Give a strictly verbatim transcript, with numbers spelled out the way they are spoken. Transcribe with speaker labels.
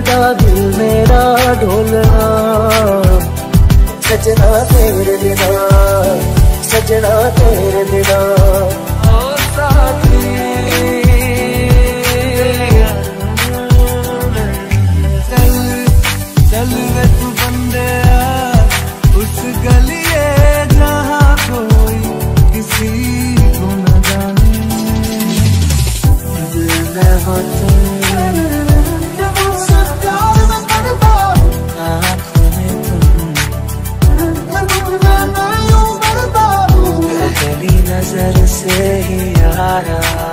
Speaker 1: दा दिल मेरा ढोलना, सजना तेरे बिना, सजना तेरे बिना ओ साथी। चल चल वे तू बंदे उस गलिए जहाँ कोई किसी को न जाने, दिल में हो तुम, आँखों में तुम, पहली नजर से ही यारा